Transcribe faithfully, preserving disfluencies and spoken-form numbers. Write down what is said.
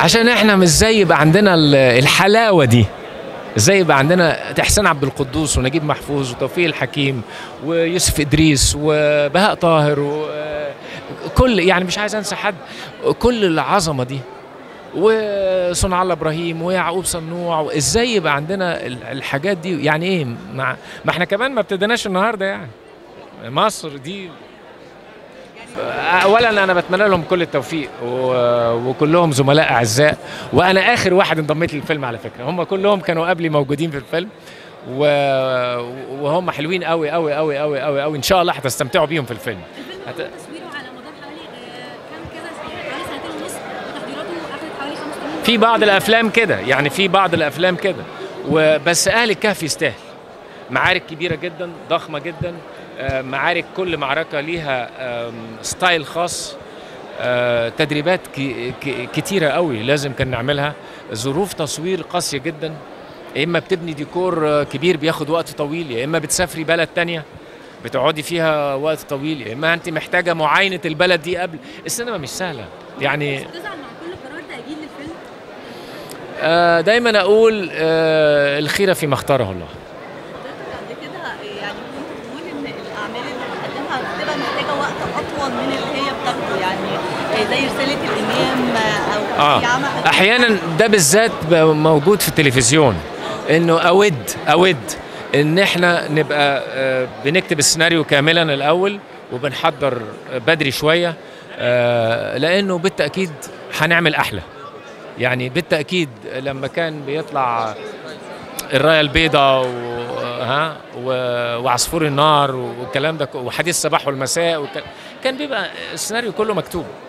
عشان احنا مش زي يبقى عندنا الحلاوه دي، ازاي يبقى عندنا احسان عبد القدوس ونجيب محفوظ وتوفيق الحكيم ويوسف ادريس وبهاء طاهر وكل، يعني مش عايز انسى حد، كل العظمه دي، وصنع الله ابراهيم ويعقوب صنوع. ازاي يبقى عندنا الحاجات دي؟ يعني ايه؟ مع ما احنا كمان ما ابتديناش النهارده، يعني مصر دي. اولا انا بتمنى لهم كل التوفيق وكلهم زملاء اعزاء، وانا اخر واحد انضميت للفيلم على فكره، هم كلهم كانوا قبلي موجودين في الفيلم وهم حلوين قوي قوي قوي قوي قوي قوي. ان شاء الله هتستمتعوا بيهم في الفيلم. الفيلم هت... تصويره على مدار حوالي كام كده، حوالي سنتين ونص، وتحضيراته اخذت حوالي خمس سنين. في بعض الافلام كده، يعني في بعض الافلام كده، وبس اهل الكهف يستاهل. معارك كبيره جدا، ضخمه جدا، معارك كل معركة ليها ستايل خاص، تدريبات كتيرة قوي لازم كان نعملها، ظروف تصوير قاسية جدا، يا إما بتبني ديكور كبير بياخد وقت طويل، يا إما بتسافري بلد تانية بتقعدي فيها وقت طويل، يا إما أنت محتاجة معاينة البلد دي قبل. السينما مش سهلة يعني. بتزعل مع كل قرار تأجيل للفيلم؟ دايما أقول الخيرة فيما اختاره الله. من اللي هي بتاخده، يعني زي رسالة الإمام أو آه. عمل أحيانا ده بالذات موجود في التلفزيون، إنه أود أود إن إحنا نبقى بنكتب السيناريو كاملا الأول وبنحضر بدري شوية، لأنه بالتأكيد هنعمل أحلى. يعني بالتأكيد لما كان بيطلع الراية البيضاء ها وعصفور النار والكلام ده وحديث الصباح والمساء، كان بيبقى السيناريو كله مكتوب.